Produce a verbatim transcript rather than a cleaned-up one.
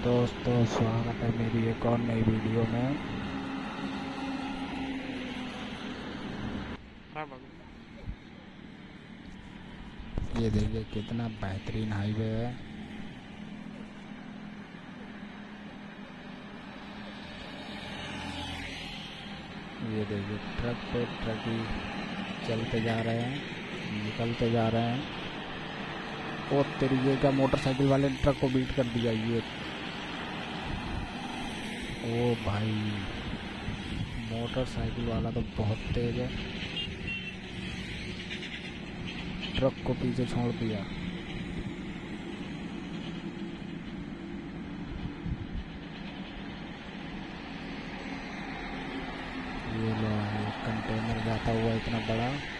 दोस्तों, स्वागत है मेरी एक और नई वीडियो में। ये देखिए कितना बेहतरीन हाईवे है। ये देखिए ट्रक पे ट्रक ही चलते जा रहे हैं, निकलते जा रहे हैं। और तरीके का मोटरसाइकिल वाले ने ट्रक को बीट कर दिया। ये ओ भाई, मोटरसाइकिल वाला तो बहुत तेज है, ट्रक को पीछे छोड़ दिया। ये लो, कंटेनर जाता हुआ इतना बड़ा।